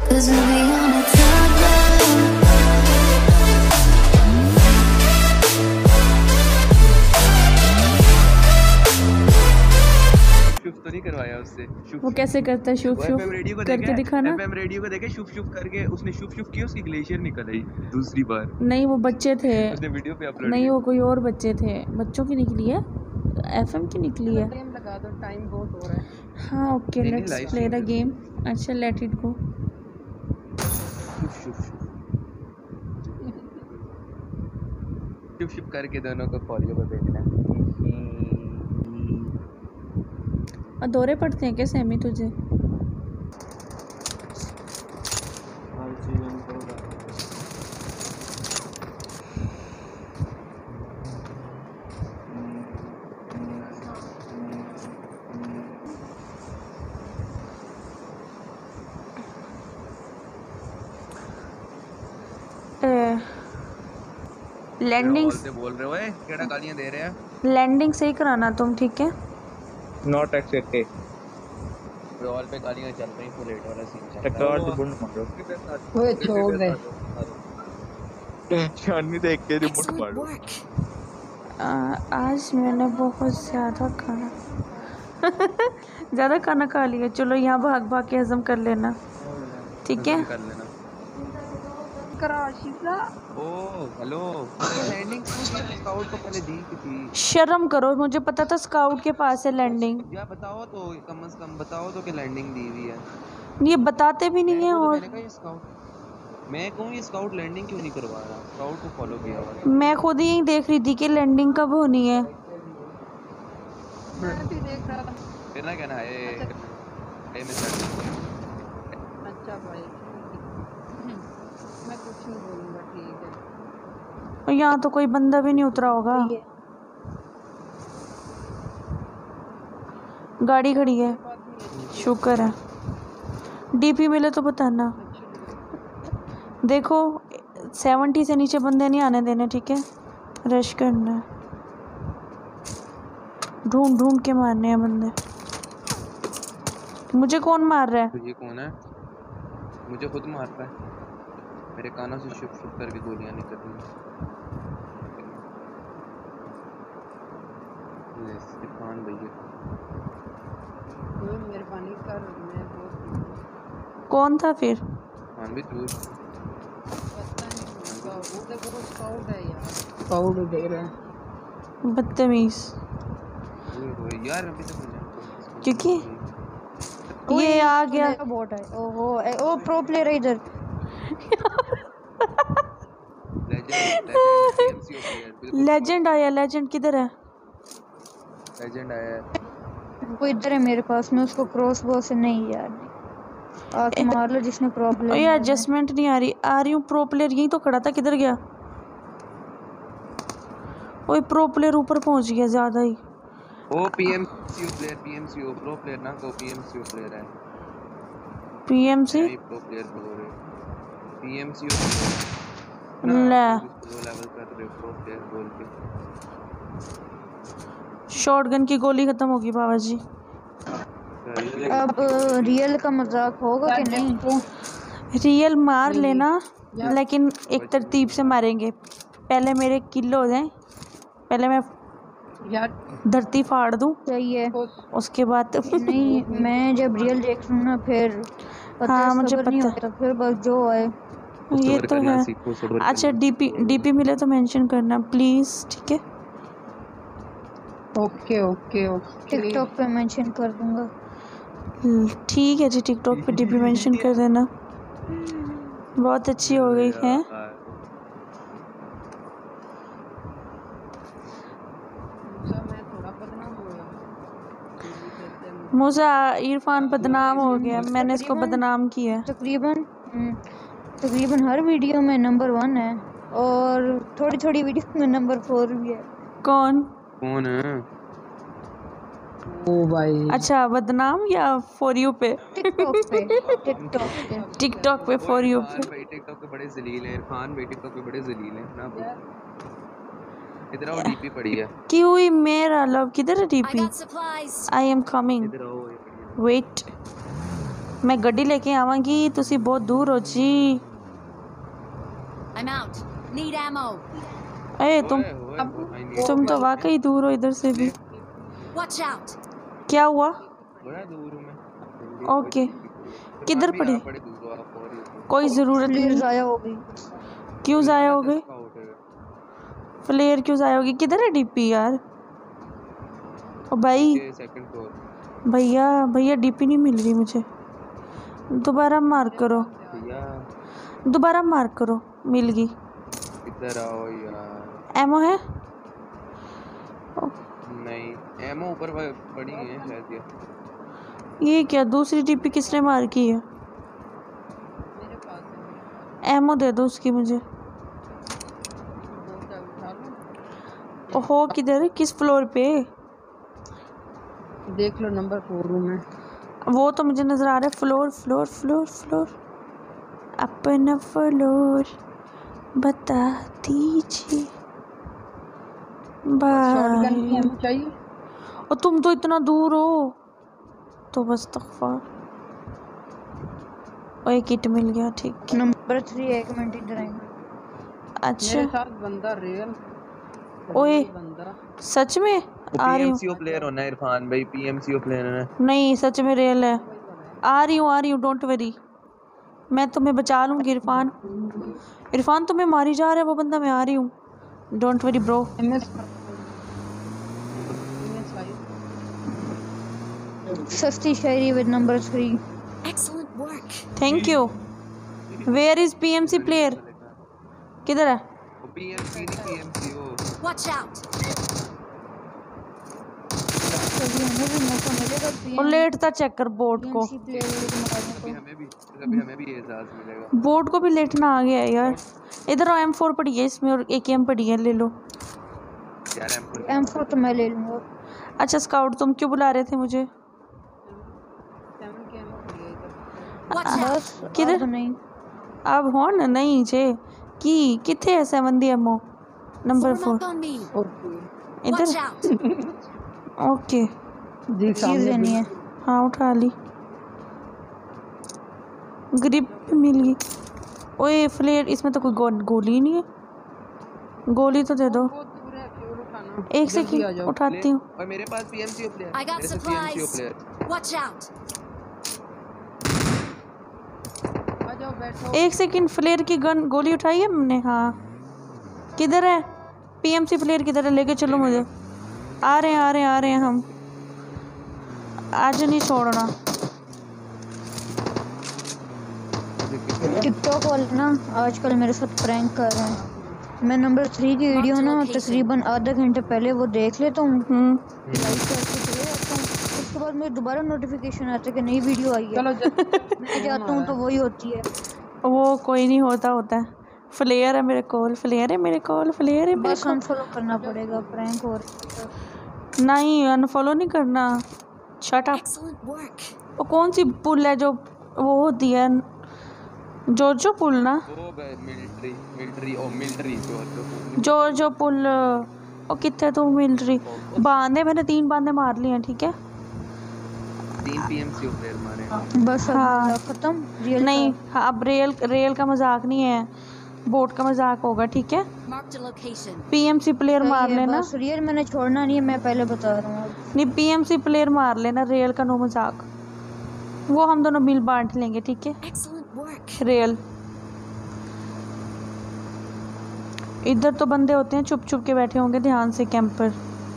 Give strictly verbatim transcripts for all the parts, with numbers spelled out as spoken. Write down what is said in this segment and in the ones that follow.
'Cause we'll be on a timeline. शुभ तो नहीं करवाया उससे। वो कैसे करता है शुभ शुभ करके दिखाना। एफएम रेडियो को देखे शुभ शुभ करके उसने शुभ शुभ किया, उसकी ग्लेशियर निकल आई दूसरी बार। नहीं वो बच्चे थे, उसने वीडियो पे अपलोड नहीं वो कोई और बच्चे थे, बच्चों की निकली है, एफएम की निकली है। गेम लगा दो, टाइम बहुत हो रहा है। हाँ okay let's play the game. अच्छा लेट इट गो। शुभ शुभ शुभ शुभ करके दोनों को फॉलो को देखना। और दौरे पड़ते हैं क्या सैमी तुझे? लैंडिंग से बोल रहे हो ए केड़ा गालियां दे रहे हैं। लैंडिंग सही कराना तुम, ठीक है? Not accepted. वॉल पे गालियां चल रही, फुल रेट वाला सीन चल रहा है। टक्कर से बुंड मारो। ओए छोड़ दे। शानी देख के रिमोट मारो। आज मैंने बहुत ज़्यादा खाना ज़्यादा खाना खा लिया। चलो यहाँ भाग भाग के हजम कर लेना, ठीक है? कर लेना। कराशीला ओ हेलो लैंडिंग स्काउट को पहले दी थी। शर्म करो, मुझे पता था स्काउट के पास है लैंडिंग। या बताओ तो कम से कम बताओ तो कि लैंडिंग दी हुई है। ये बताते भी नहीं है। और मैंने कहा ये स्काउट, मैं कहूँ ये स्काउट लैंडिंग क्यों नहीं करवा रहा? स्काउट को फॉलो किया हुआ। मैं खुद ही देख रही थी कि लैंडिंग कब होनी है। मैं भी देख रहा था। फिर ना कहना है ए में स्टार्ट। अच्छा भाई मैं कुछ नहीं बोलूँगा, ठीक है। और यहाँ तो कोई बंदा भी नहीं उतरा होगा। गाड़ी खड़ी है, शुक्र है। डीपी मिले तो बताना। देखो सेवेंटी से नीचे बंदे नहीं आने देने, ठीक है? रश करना है, ढूंढ ढूंढ के मारने हैं बंदे। मुझे कौन मार रहा है? ये कौन है? मुझे खुद मारता है। मेरे कानों से शुभ शुभ करके गोलियां निकल रही हैं। इरफान भैया कोई मेहरबानी कर, मैं बहुत कौन था फिर? इरफान भी दूर पता नहीं होगा। वो देखो वो स्काउट है यार, स्काउट दे रहे हैं। बदतमीज। ओए यार अभी तक क्योंकि ये आ गया बोट है। ओहो ओ प्रो प्लेयर है इधर। लेजेंड आया। लेजेंड किधर है? लेजेंड आया है वो इधर है मेरे पास। मैं उसको क्रॉस बो से नहीं यार आके मार लो जिसने प्रॉब्लम। ये एडजस्टमेंट नहीं आ रही। आ रही हूँ। प्रो प्लेयर यहीं तो खड़ा था, किधर गया? ओए प्रो प्लेयर ऊपर पहुंच गया ज्यादा ही। ओ PMCU player, PMCU pro player ना तो पीएमसीयू प्लेयर है। पीएमसी प्रो प्लेयर बोल रहे पीएमसीयू ले लेवल कर रहे प्रो प्लेयर बोल के। शॉटगन की गोली खत्म होगी बाबा जी। अब रियल का मजाक होगा कि नहीं? रियल मार लेना, लेकिन एक तरतीब से मारेंगे। पहले मेरे किल हो जाए, पहले मैं यार धरती फाड़ दूं, चाहिए उसके बाद नहीं। मैं जब रियल देख लूँ ना फिर पता हाँ मुझे नहीं पता होता, फिर बस जो आए। ये तो है। अच्छा डीपी डीपी मिले तो मेंशन करना प्लीज, ठीक है? ओके ओके ओके टिकटॉक पे मेंशन कर दूंगा। ठीक है जी, टिकटॉक पे डीपी मेंशन कर देना। बहुत अच्छी हो गई है। मुझे इरफान बदनाम हो गया, मैंने इसको बदनाम किया। तकरीबन तकरीबन हर वीडियो में नंबर वन है और थोड़ी थोड़ी वीडियो में नंबर फोर भी है। कौन कौन है? ओ भाई अच्छा बदनाम या फॉर यू पे? टिकटॉक पे टिकटॉक पे टिकटॉक पे फॉर यू पे। भाई टिकटॉक पे बड़े जलील हैं इरफान भाई, टिकटॉक पे बड़े जलील हैं ना। इधर आओ, डीपी पड़ी है। की हुई मेरा लव, किधर है डीपी? आई एम कमिंग, इधर आओ। वेट। मैं गड्डी लेके आवांगी, तुसी बहुत दूर हो जी। I'm out. Need ammo. ए तुम ओए, ओए, ओए, नहीं, तुम तो वाकई दूर हो इधर से भी। Watch out. क्या हुआ? बड़ा दूर हूँ मैं। ओके, फिर किधर भी पड़ी? आप बड़े दूर हो, आप और ही हो। कोई ज़रूरत प्लेयर नहीं। ज़ाया हो गई। क्यों ज़ाया हो गई? स्काउट है। फ्लेयर क्यों ज़ाया होगी? किधर है डीपी यार? ओ भाई, के सेकंड फ्लोर। भैया भैया डीपी नहीं मिल रही मुझे। दोबारा मार्क करो, भैया दोबारा मार्क करो। मिल गई। इधर आओ यार। एमो है? नहीं, एमो ऊपर व- पड़ी है शायद ये। ये क्या दूसरी डीपी किसने मार की है? मेरे पास है, मेरे पास एमो दे दो उसकी मुझे। दो क्या उठा लूं? ओ हो किधर? किस फ्लोर पे? देख लो नंबर फोर रूम है। वो तो मुझे नज़र आ रहा है। फ्लोर फ्लोर फ्लोर फ्लोर अपना फ्लोर बता दीजिए शॉटगन की बाय। एमो चाहिए? और तुम तो इतना दूर हो तो बस तकफा। और एक किट मिल गया, ठीक है। नंबर थ्री एक मिनट इधर आएंगे। अच्छा मेरे साथ बंदा रियल ओए रियल बंदा सच में आ रही हूँ। पीएमसीओ प्लेयर होना है इरफान भाई, पीएमसीओ प्लेयर है। नहीं सच में रियल है। आ रही हूँ आ रही हूँ, डोंट वरी, मैं तुम्हें बचा लूँगी। इरफान इरफान तुम्हें मारी जा रहा है वो बंदा, मैं आ रही हूँ, don't worry bro. MS MS भाई सस्ती शायरी with number three. Excellent work. Thank you. Where is PMC player? किधर है? वो पीएमसी नहीं, पीएमसीओ। Watch out. कभी हमें भी मौका मिलेगा और लेट था चेक कर बोर्ड को। पीएमसी प्लेयर को मारने कभी को। हमें भी कभी हमें भी एहसास मिलेगा। बोर्ड को भी लेटना आ गया है यार। इधर एम फोर पड़ी है इसमें और एक एम पड़ी है, ले लो। यार एम एम फोर तो मैं ले लूंगा। अच्छा स्काउट तुम क्यों बुला रहे थे मुझे? सेवन के एमओ पड़ी है इधर। Watch out. बस किधर? अब नहीं। अब हो ना नहीं जे की किथे है सेवन दी MO number Form four? up on me. Okay Watch इधर out. ओके। जी चीज सामने लेनी है। हाँ उठा ली, ग्रिप भी मिल गई। ओए फ्लेयर इसमें तो कोई गो, गोली ही नहीं है। गोली तो दे दो। बहुत दूर है, फ्यूल उठाना। एक जल्दी आ सेकंड जाओ। उठाती हूँ। और मेरे पास पीएमसीओ प्लेयर, I got मेरे से PMCO supplies. Player. Watch out. आ जाओ बैठो। एक सेकंड, फ्लेयर की गन गोली उठाई है हमने? हाँ किधर है पीएमसी प्लेयर? किधर है? लेके चलो मुझे। आ रहे हैं आ रहे हैं आ रहे हैं हम। आज नहीं छोड़ना। टिकटॉक वाले ना आजकल मेरे साथ प्रैंक कर रहे हैं। मैं नंबर थ्री की वीडियो ना तकरीबन आधा घंटे पहले वो देख लेता हूँ, हम्म लाइक करके चले जाता हूँ। उसके बाद मुझे दोबारा नोटिफिकेशन आता है कि नई वीडियो आई है। चलो मैं जाता हूँ तो वही होती है। वो कोई नहीं होता होता है। फ्लेयर है मेरे कॉल, फ्लेयर है मेरे कॉल, फ्लेयर है मेरे बस कॉल। अनफॉलो करना पड़ेगा, प्रैंक हो रहा है। नहीं अनफॉलो नहीं करना। Shut up. Excellent work. वो कौन सी पुल है जो वो होती है जोजो पुल ना? वो मिलिट्री मिलिट्री ओ मिलिट्री जो जो जोजो पुल। ओ कितने तू मिल रही? बांधे मैंने तीन बांधे मार लिए हैं, ठीक है। तीन पीएमसीओ प्लेयर मारे हैं। बस अब हाँ। खत्म। रियल नहीं हाँ, अब रेल रेल का मजाक नहीं है, बोट का मजाक होगा, ठीक है। Marked a location. PMC player मार लेना। बस रियल मैंने छोड़ना नहीं है, मैं पहले बता रहा हूँ। नहीं पीएमसी प्लेयर मार लेना, रेल का नो मजाक। वो हम दोनों मिल बांट लेंगे, ठीक है। Excellent work. रेल इधर तो बंदे होते हैं चुप चुप के बैठे होंगे ध्यान से कैंप पर।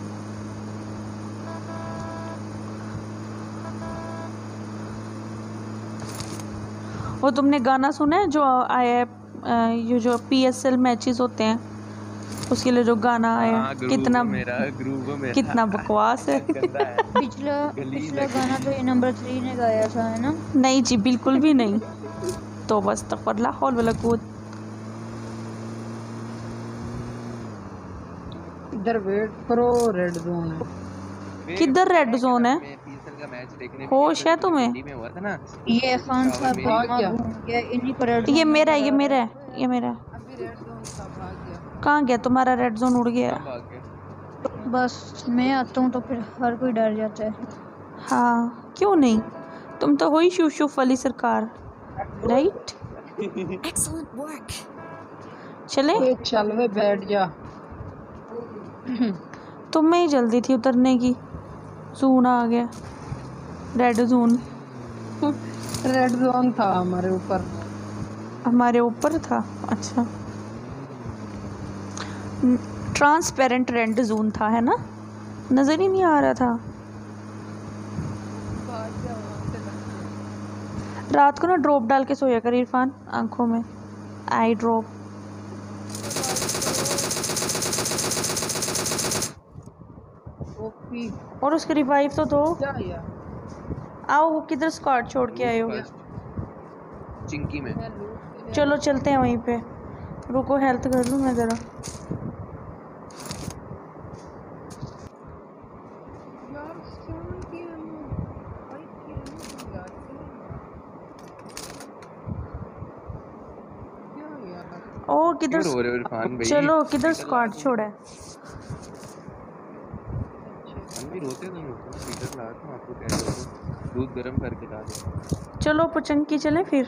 वो तुमने गाना सुना है जो आया है अ, ये जो पीएसएल मैचेस होते हैं उसके लिए जो गाना आया हाँ, है, ग्रूव कितना मेरा ग्रूव मेरा कितना बकवास है। गंदा है। पिछला गली पिछला में- गाना तो ये नंबर थ्री ने गाया था, है ना? नहीं जी बिल्कुल भी नहीं। तो बस तक पर लाहौल वाला कूद। इधर वेट करो, रेड जोन है। वे- किधर रेड जोन है? मैं पीएसएल का मैच देखने होश है तुम्हें? दिल्ली में हुआ था ना। ये खान साहब मेरी- का भाग गया। दिमाग घूम गया, इन्हीं को रेड ये जोन मेरा है में ये लगा मेरा रहा है ये मेरा है। अभी रेड जोन का भाग गया। कहाँ गया तुम्हारा रेड जोन? उड़ गया। कहाँ भाग गए? है। बस मैं आता हूँ तो फिर हर कोई डर जाता है। हाँ क्यों नहीं, तुम तो हुई शूशुफ वाली सरकार, राइट? Excellent work. चले? ये चल वे बैठ जा। तुम में ही जल्दी थी उतरने की। जून आ गया, रेड जोन रेड जोन था हमारे ऊपर। हमारे ऊपर था। अच्छा, ट्रांसपेरेंट रेड जोन था, है ना? नजर ही नहीं आ रहा था। रात को ना ड्रॉप डाल के सोया कर इरफान, आंखों में आई ड्रॉप। ओपी और उसके रिवाइव तो दो। क्या यार, आओ, वो किधर स्क्वाड छोड़ के आए हो? चिंकी में। मैं लूट के चलो चलते हैं वहीं पे। रुको, हेल्थ कर लूँ मैं ज़रा। यार सोन की हम भाई की हम यार क्या यार। ओ किधर क्यों रो रहे हो इरफान भाई? चलो किधर स्क्वाड छोड़ा है? हम भी रोते नहीं होते, स्पीकर ला दूं आपको, कह रहे हो दूध गर्म करके ला दो। चलो पुचंकी चले फिर।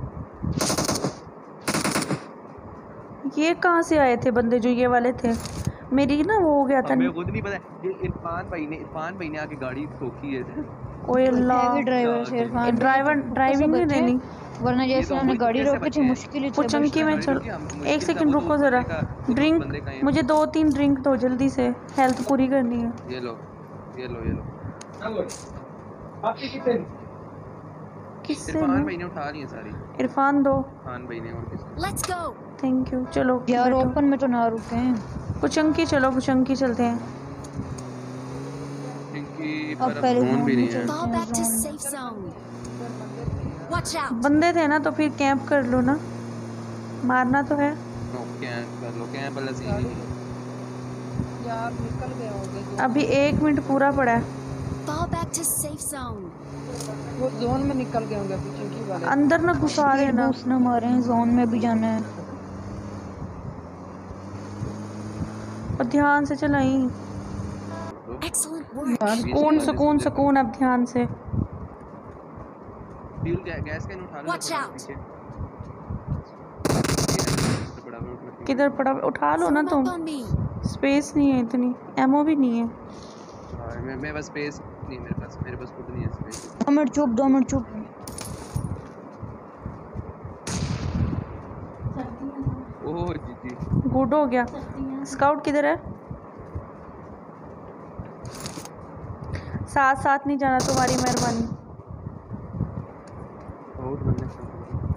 ये कहाँ से आए थे बंदे जो ये वाले थे? मेरी ना वो हो गया था। हमें खुद नहीं पता, ये इरफान भाई ने इरफान भाई ने आके गाड़ी ठोकी है। ओए अल्लाह, हैवी ड्राइवर से ये इरफान ड्राइवर ड्राइविंग नहीं बच्चे, देनी। वरना ये जैसे तो उन्होंने मुझे गाड़ी कैसे रोकी बचे थी हैं? मुश्किल ही थे पुचंकी में चल। क्योंकि हम मुश्किल एक था, सेकंड वो रुको दो ज़रा। बंदे का- वो दो ड्रिंक बंदे का है। मुझे दो तीन ड्रिंक दो जल्दी से, हेल्थ पूरी करनी है। ये लो ये लो ये लो। किससे? इरफान भाई ने उठा ली है सारी। इरफान दो। इरफान भाई ने और किसने? Let's go. Thank you. चलो यार बैठो। ओपन में तो ना रुके हैं। पुचंकी चलो, पुचंकी चलते हैं। चिंकी अब पर पहले जोन भी नहीं है। Fall back to safe zone. Watch out. बंदे थे ना तो फिर कैंप कर लो ना, मारना तो है। नो कैंप कर लो, कैंप वाला सीन ही नहीं है। यार निकल गए होंगे जो- अभी एक मिनट पूरा पड़ा है। Fall back to safe zone. वो जोन में निकल गए होंगे पीछे की वाले। अंदर ना घुसा ये देना। बूस्ट ना मारे हैं, जोन में भी जाना है। और ध्यान से चलाई। Excellent work. यार सुकून सुकून सुकून, अब ध्यान से। फ्यूल गै, गैस कैन उठा लो। Watch out. बड़ा बड़ा उठा लो। किधर पड़ा? उठा लो ना Form तुम। up on me. स्पेस नहीं है इतनी, एमओ भी नहीं है। हाँ, मैं मैं बस स्पेस नहीं, मेरे पास मेरे पास खुद नहीं है स्पेस। दो मिनट चुप, दो मिनट चुप। ओह जी जी। गुड हो गया। स्काउट किधर है? साथ साथ नहीं जाना, तुम्हारी मेहरबानी। बहुत बंदे सब।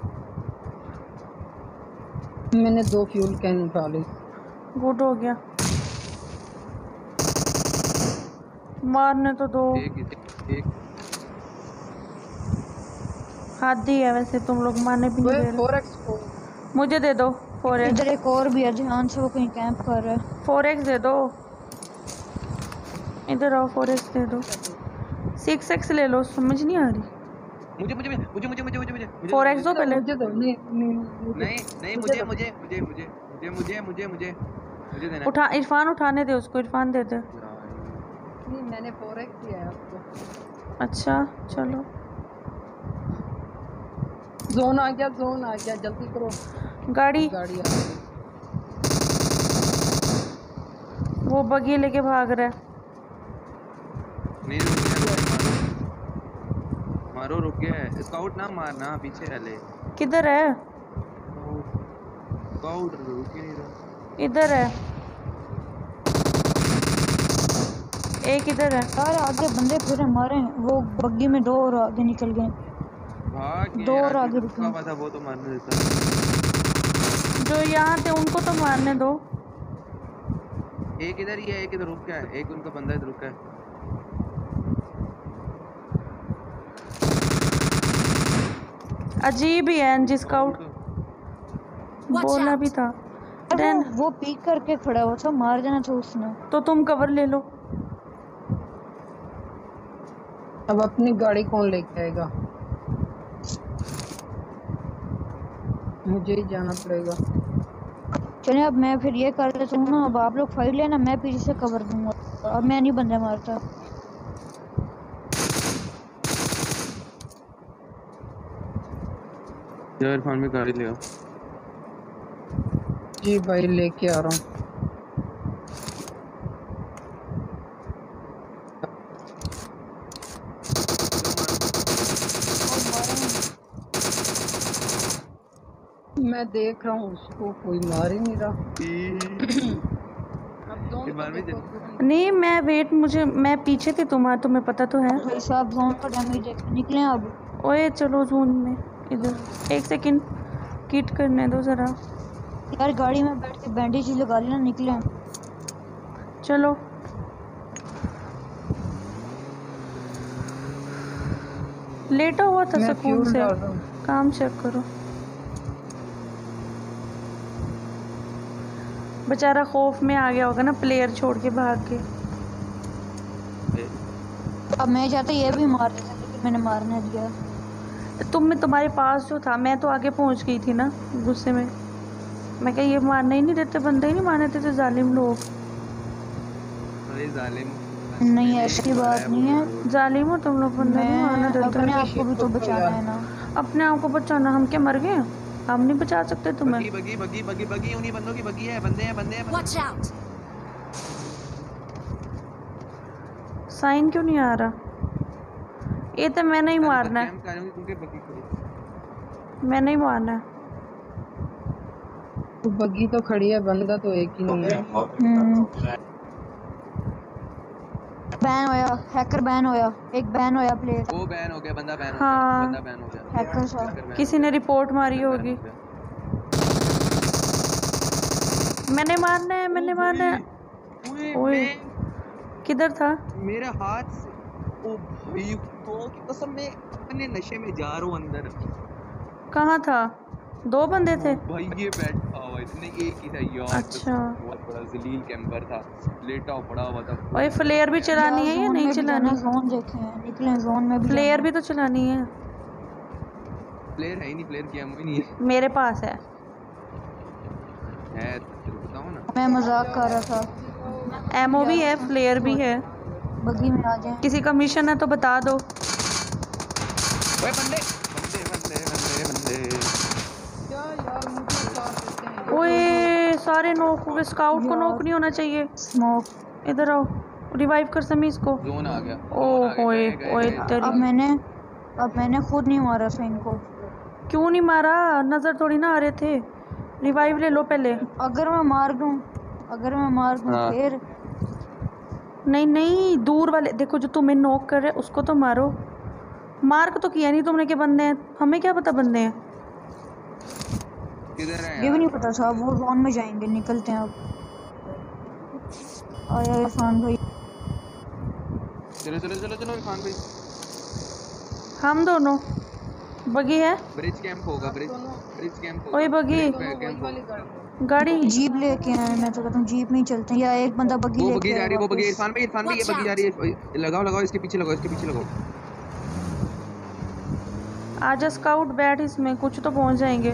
मैंने दो फ्यूल कैन उठा ली। गुड हो गया। मारने तो दो। एक एक हाथ ही है वैसे, तुम लोग मारने भी नहीं दे रहे। फोर एक्स को मुझे दे दो फोर एक्स। इधर एक और भी है, ध्यान से, वो कहीं कैंप कर रहा है। फोर एक्स दे दो। इधर आओ, फोर एक्स दे दो। सिक्स एक्स ले लो, समझ नहीं आ रही। मुझे मुझे मुझे मुझे मुझे मुझे मुझे मुझे फोर एक्स दो पहले। मुझे दो। नहीं नहीं मुझे- नहीं नहीं मुझे मुझे मुझे मुझे मुझे मुझे मुझे मुझे मुझे देना। उठा, इरफान उठाने दे उसको, इरफान दे दे। नहीं मैंने फोर एक्स दिया है आपको। अच्छा चलो। जोन आ गया, जोन आ गया, जल्दी करो। गाड़ी, गाड़ी आ गई। वो बगी लेके भाग रहा है। नहीं रुक गया, मारो रुक गया है। स्काउट ना मारना, पीछे रह ले। किधर है? स्काउट रुक ही नहीं रहा। इधर है एक, इधर है। यार आगे बंदे फिर हमारे हैं। वो बग्गी में दो और आगे निकल गए। भाग गया दो यार, और आगे जो रुको। रुका हुआ था वो तो मारने देता। जो यहाँ थे उनको तो मारने दो। एक इधर ही है, एक इधर रुक गया है, एक उनका बंदा इधर रुका है। अजीब ही है एनजी स्काउट, Watch बोला out. भी था। वो, देन वो पीक करके खड़ा हुआ था, मार देना था उसने। तो तुम कवर ले लो। अब अपनी गाड़ी कौन लेके आएगा? मुझे ही जाना पड़ेगा। चलिए अब मैं फिर ये कर लेता हूँ ना, अब आप लोग फाइट लेना, मैं पीछे से कवर दूंगा। अब मैं नहीं बंदे मारता। यार इरफान में गाड़ी ले आओ। जी भाई लेके आ रहा हूँ। मैं देख रहा हूँ उसको, कोई मार ही नहीं रहा। अब दोनों इरफान में देखो, चल- नहीं मैं वेट, मुझे मैं पीछे थी तुम्हारे, तुम्हें पता तो है। भाई साहब जोन का डैमेज देख निकले अब। ओए चलो जोन में, इधर एक सेकंड किट करने दो ज़रा। यार गाड़ी में बैठ के बैंडेज लगा लेना, निकले। चलो लेटा हुआ था मैं सुकून फ्यूल से, डाल रहा हूँ। काम चेक करो। बेचारा खौफ में आ गया होगा ना, प्लेयर छोड़ के भाग के। अब मैं चाहता ये भी मार देता, लेकिन मैंने मारने दिया। तुम में तुम्हारे पास जो था, मैं तो आगे पहुंच गई थी ना गुस्से में। मैं क्या ये मारने ही नहीं देते, बंदे ही नहीं मारने देते जालिम लोग। अरे जालिम नहीं ऐसी बात नहीं है, जालिम हो तुम लोग, बंदे नहीं मारने मैं देते। अपने आप को भी तो बचाना है ना। अपने आप को बचाना, हम क्या मर गए? हम नहीं बचा सकते तुम्हें। बगी बगी बगी बगी बगी उन्हीं बंदों की बगी है। बंदे हैं बंदे हैं बंदे। Watch out! साइन क्यों नहीं आ रहा? ये तो मैं नहीं मारना है, कैंप कर रहे होंगे क्योंकि बगी खड़ी। मैं नहीं मारना है। तो बग्गी तो खड़ी है, बंदा तो एक ही नहीं है। हम्म। बैन होया, हैकर बैन होया, एक बैन होया प्लेयर। वो बैन हो गया, बंदा बैन हो हाँ। गया, बंदा बैन हो गया। हैकर सा हैकर ban किसी हो ने गया, रिपोर्ट मारी हैकर ban होगी। हो गया। मैंने मारना है, मैंने मारना है। ओए ओए मैं किधर था? मेरे हाथ से ओ भाई तो की कसम, मैं अपने नशे में जा रहा हूँ अंदर। कहाँ था? दो बंदे थे। भाई ये बैठा हुआ इतने एक ही था यार। अच्छा। बहुत बड़ा जलील कैंपर था, लेटा पड़ा हुआ था। ओए फ्लेयर भी चलानी है या जोन नहीं में भी जाना, चलानी? जोन देखे हैं, निकले जोन में भी फ्लेयर जाना। भी तो चलानी है। प्लेयर है ही नहीं, प्लेयर की एमओ ही नहीं है। मेरे पास है। है तो तेरे को बताऊं ना। मैं मजाक कर रहा था। एमओ भी है, फ्लेयर भी है। बग्गी में आ जाए। किसी का मिशन है तो बता दो। ओए बंदे बंदे बंदे बंदे बंदे। क्या यार, मुझे उतार देते हैं। ओए सारे नॉक हुए, स्काउट को नॉक नहीं होना चाहिए। स्मोक। इधर आओ, रिवाइव कर समी इसको। जोन आ गया। ओ जोन आ गया, होए गए, गए, ओए गए। अब तेरी, मैंने अब मैंने खुद नहीं मारा था इनको। क्यों नहीं मारा? नजर थोड़ी ना आ रहे थे। रिवाइव ले लो पहले। अगर मैं मार दूं अगर मैं मार दूं हाँ। फिर नहीं नहीं, दूर वाले देखो, जो तुम्हें नॉक कर रहे उसको तो मारो। मार्क तो किया नहीं तुमने के बंदे हैं, हमें क्या पता बंदे हैं। किधर है ये भी यार? नहीं पता साहब, वो जोन में जाएंगे, निकलते हैं अब। आया इरफान भाई। चलो चलो चलो चलो इरफान भाई। हम दोनों बगी है। ब्रिज कैंप होगा, ब्रिज ब्रिज कैंप होगा। ओए बगी। ब्रिज पे वही कैंप वाली होगा। गाड़ी। गाड़ी जीप लेके आए, मैं तो कहता हूँ जीप में ही चलते हैं, या एक बंदा बग्गी वो लेके बगी जा रही है, वो बगी वापस। इरफान भाई, इरफान भाई ये Watch बगी जा रही है। लगाओ लगाओ इसके पीछे लगाओ, इसके पीछे लगाओ। आजा स्काउट बैठ इसमें, कुछ तो पहुंच जाएंगे।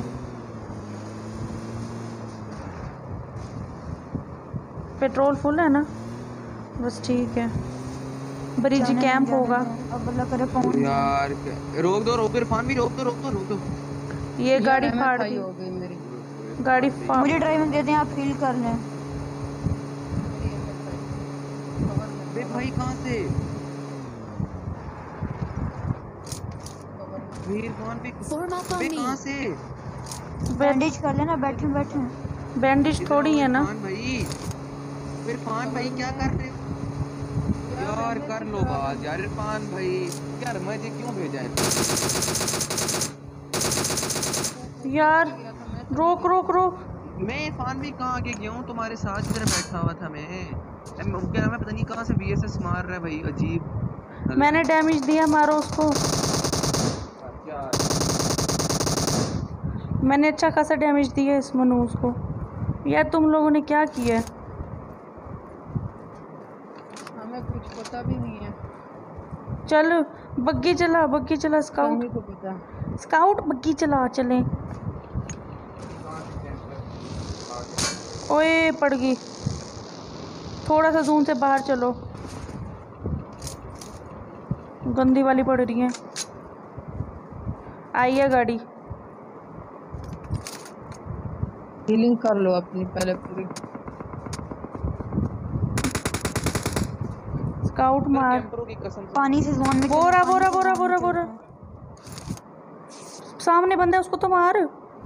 पेट्रोल फुल है ना? बस ठीक है। ब्रिज जाने दो, कैंप जाने होगा। दो, अब अल्लाह करे पहुंच जाए। यार क्या- रोक दो रोक दो इरफान भी, रोक दो रोक दो रोक दो। ये गाड़ी यार, फाड़ M F I दी, हो गई मेरी। गाड़ी फाड़। मुझे ड्राइविंग देते हैं, आप फील कर लें। अबे भाई कहाँ से? अबे इरफान भी Form up अबे on कहाँ me. से? बैंडेज कर लेना, बैठे बैठे। बैंडेज इधर थोड़ी आओ है ना। इरफान भाई। इरफान भाई क्या कर रहे हो? यार कर लो बात यार इरफान भाई। यार मुझे क्यों भेजा है? यार रोक रोक रोक। मैं इरफान भी कहाँ आगे गया हूँ, तुम्हारे साथ इधर बैठा हुआ था मैं। मैं क्या मैं पता नहीं कहाँ से वीएसएस मार रहा है भाई, अजीब। मैंने डैमेज दिया, मारो उसको। मैंने अच्छा खासा डैमेज दिया इस मनूस को। यार तुम लोगों ने क्या किया है? हमें कुछ पता भी नहीं है। चल बग्गी चला, बग्गी चला स्काउट। हमें को पता। स्काउट बग्गी चला, चले। ओए पड़ गई। थोड़ा सा जून से बाहर चलो, गंदी वाली पड़ रही है। आई है गाड़ी। हीलिंग कर लो अपनी पहले पूरी। स्काउट मार। कैंपरों की कसम से पानी से जोन में बोरा चलो, बोरा पानी से बोरा जोन बोरा में बोरा चलते हैं। सामने बंदा है, उसको तो मार।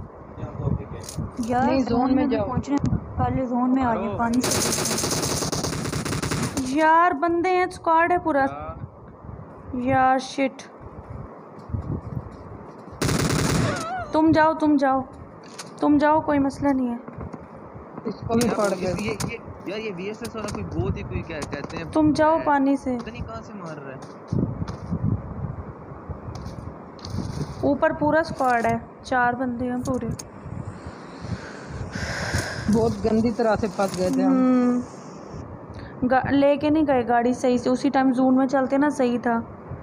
यार नहीं, जोन में भी पहुंचने पहले जोन में आ जाए, पानी से यार बंदे हैं, स्क्वाड है पूरा। यार शिट। तुम जाओ तुम जाओ तुम जाओ, कोई मसला नहीं है। इसको भी पड़ ये गए। ये ये यार ये वीएसएस वाला कोई बहुत ही कोई क्या कहते हैं, तुम जाओ पानी से। पता नहीं कहां से मार रहा है। ऊपर पूरा स्क्वाड है, चार बंदे हैं पूरे। बहुत गंदी तरह से फंस गए थे हम। हम्म, गा- लेके नहीं गए गाड़ी सही से, उसी टाइम जून में चलते ना सही था।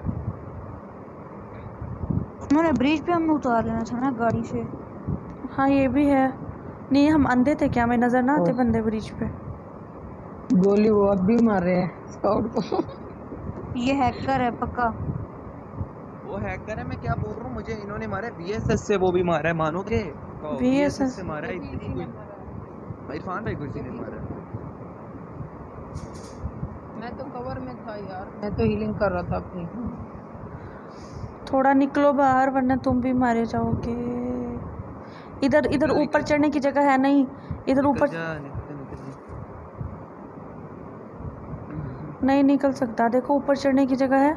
उन्होंने ब्रिज पे हमें उतार लेना था ना गाड़ी से। हाँ ये भी है। नहीं हम अंधे थे क्या, हमें नजर ना आते ओह। बंदे ब्रिज पे। गोली वो अब भी मार रहे हैं स्काउट को। ये हैकर है पक्का। वो हैकर है, मैं क्या बोल रहा हूँ, मुझे इन्होंने मारा है वीएसएस से, वो भी मारा है मानोगे। वीएसएस वीएसएस से मारा है, इतनी कोई इरफान भाई किसी ने मारा है। मैं तो कवर में था यार, मैं तो हीलिंग कर रहा था अपनी। थोड़ा निकलो बाहर वरना तुम भी मारे जाओगे। इधर इधर निकल, ऊपर निकल। चढ़ने की जगह है नहीं, इधर निकल ऊपर जा, निकल जा, निकल जा। नहीं निकल सकता। देखो ऊपर चढ़ने की जगह है।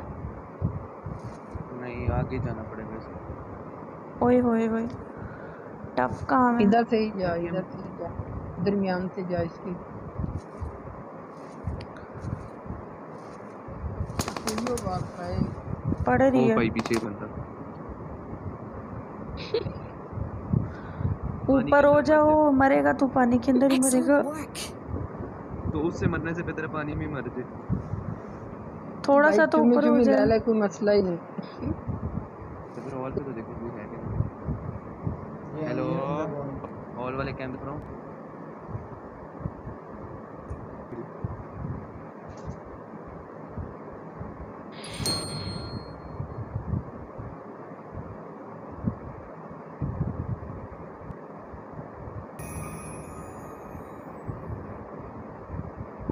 नहीं आगे जाना पड़ेगा इसको। ओए होए होए, टफ काम है। इधर से ही जा, इधर से ही जा, दरमियान से जा इसकी। वीडियो बात है। पड़ रही ओ है। भाई पीछे बंदा। ऊपर हो जाओ, मरेगा तू पानी के अंदर ही Excellent मरेगा। work. तो उससे मरने से बेहतर है पानी में ही मर जाए। थोड़ा सा तो चुमी ऊपर हो चुमी ले जाए। ले, कोई मसला ही नहीं। तो फिर हॉल पे तो देखो कोई है कि नहीं। हेलो हॉल वाले कैंप पर हूँ।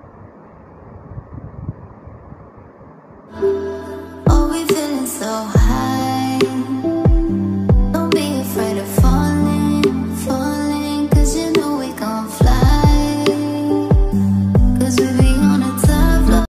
Oh, we feeling so high.